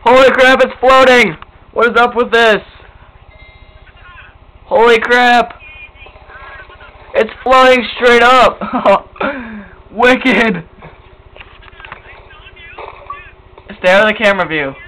Holy crap, it's floating! What is up with this? Holy crap! It's floating straight up! Wicked! Stay out of the camera view.